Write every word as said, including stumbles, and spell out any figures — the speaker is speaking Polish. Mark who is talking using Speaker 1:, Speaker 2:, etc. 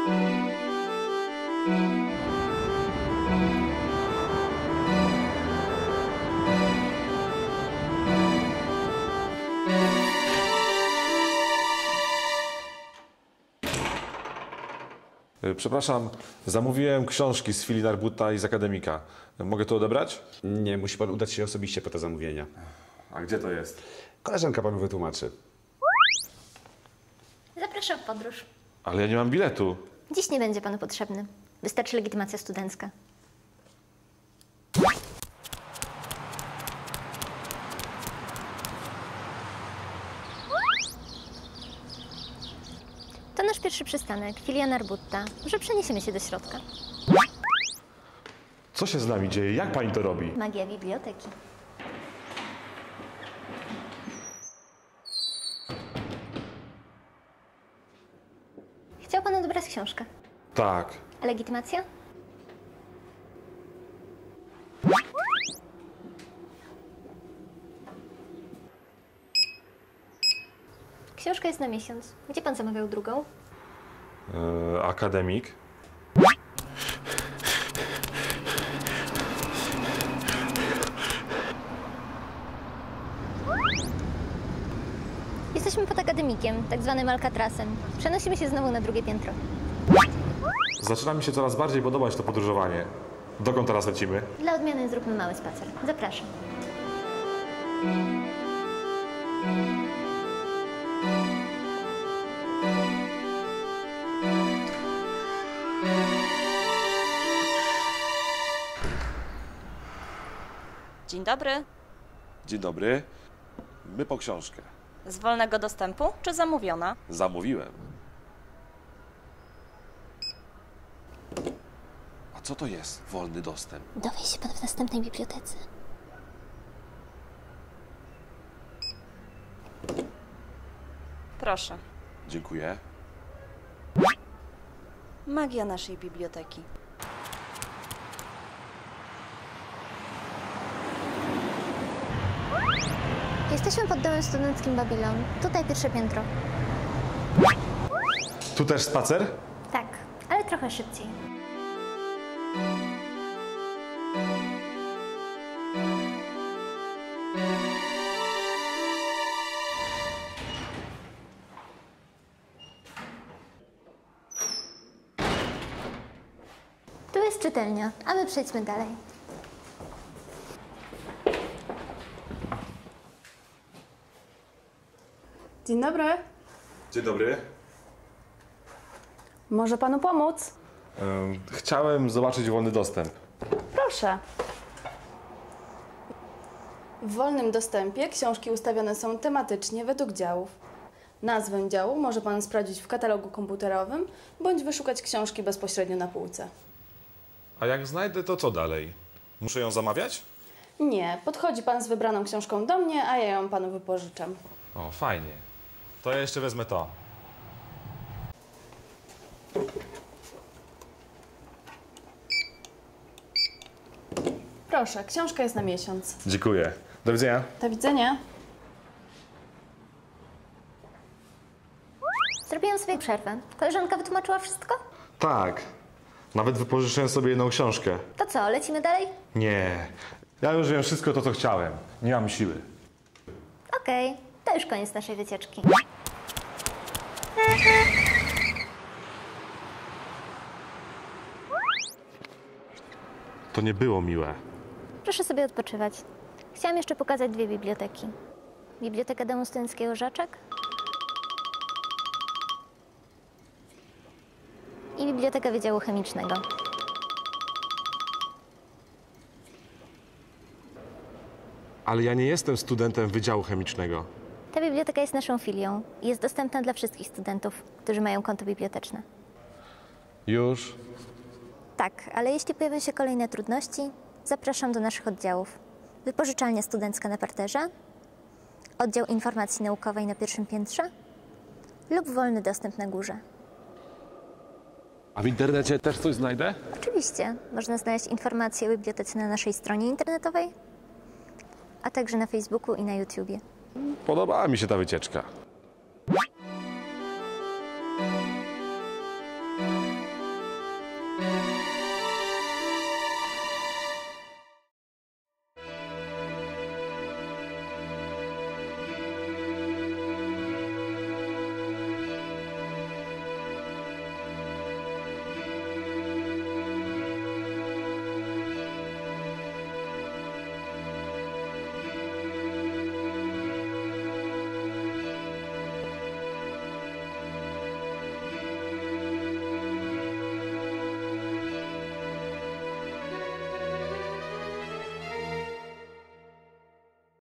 Speaker 1: Przepraszam, zamówiłem książki z filii Narbutta i z akademika. Mogę to odebrać?
Speaker 2: Nie, musi pan udać się osobiście po te zamówienia.
Speaker 1: A gdzie to jest?
Speaker 2: Koleżanka panu wytłumaczy.
Speaker 3: Zapraszam w podróż.
Speaker 1: Ale ja nie mam biletu.
Speaker 3: Dziś nie będzie panu potrzebny. Wystarczy legitymacja studencka. To nasz pierwszy przystanek, filia Narbutta. Może przeniesiemy się do środka.
Speaker 1: Co się z nami dzieje? Jak pani to robi?
Speaker 3: Magia biblioteki. Chciał pan odebrać książkę.
Speaker 1: Tak.
Speaker 3: A legitymacja? Książka jest na miesiąc. Gdzie pan zamawiał drugą?
Speaker 1: Yy, akademik.
Speaker 3: Jesteśmy pod akademikiem, tak zwanym Alcatrasem. Przenosimy się znowu na drugie piętro.
Speaker 1: Zaczyna mi się coraz bardziej podobać to podróżowanie. Dokąd teraz lecimy?
Speaker 3: Dla odmiany zróbmy mały spacer. Zapraszam.
Speaker 4: Dzień dobry.
Speaker 1: Dzień dobry. My po książkę.
Speaker 4: Z wolnego dostępu czy zamówiona?
Speaker 1: Zamówiłem. A co to jest wolny dostęp?
Speaker 3: Dowie się pan w następnej bibliotece.
Speaker 4: Proszę.
Speaker 1: Dziękuję.
Speaker 4: Magia naszej biblioteki.
Speaker 3: Jesteśmy pod domem studenckim Babilon. Tutaj pierwsze piętro.
Speaker 1: Tu też spacer?
Speaker 3: Tak, ale trochę szybciej. Tu jest czytelnia, a my przejdźmy dalej.
Speaker 5: Dzień dobry.
Speaker 1: Dzień dobry.
Speaker 5: Może panu pomóc?
Speaker 1: Ym, chciałem zobaczyć wolny dostęp.
Speaker 5: Proszę. W wolnym dostępie książki ustawione są tematycznie według działów. Nazwę działu może pan sprawdzić w katalogu komputerowym bądź wyszukać książki bezpośrednio na półce.
Speaker 1: A jak znajdę, to co dalej? Muszę ją zamawiać?
Speaker 5: Nie, podchodzi pan z wybraną książką do mnie, a ja ją panu wypożyczam.
Speaker 1: O, fajnie. To ja jeszcze wezmę to.
Speaker 5: Proszę, książka jest na miesiąc.
Speaker 1: Dziękuję. Do widzenia.
Speaker 5: Do widzenia.
Speaker 3: Zrobiłam sobie przerwę. Koleżanka wytłumaczyła wszystko?
Speaker 1: Tak. Nawet wypożyczyłem sobie jedną książkę.
Speaker 3: To co, lecimy dalej?
Speaker 1: Nie. Ja już wiem wszystko to, co chciałem. Nie mam siły.
Speaker 3: Okej, to już koniec naszej wycieczki.
Speaker 1: To nie było miłe.
Speaker 3: Proszę sobie odpoczywać. Chciałam jeszcze pokazać dwie biblioteki. Bibliotekę Domu Studenckiego Żaczek i Bibliotekę Wydziału Chemicznego.
Speaker 1: Ale ja nie jestem studentem Wydziału Chemicznego.
Speaker 3: Ta biblioteka jest naszą filią i jest dostępna dla wszystkich studentów, którzy mają konto biblioteczne.
Speaker 1: Już?
Speaker 3: Tak, ale jeśli pojawią się kolejne trudności, zapraszam do naszych oddziałów. Wypożyczalnia studencka na parterze, oddział informacji naukowej na pierwszym piętrze lub wolny dostęp na górze.
Speaker 1: A w internecie też coś znajdę?
Speaker 3: Oczywiście, można znaleźć informacje o bibliotece na naszej stronie internetowej, a także na Facebooku i na YouTubie.
Speaker 1: Podobała mi się ta wycieczka.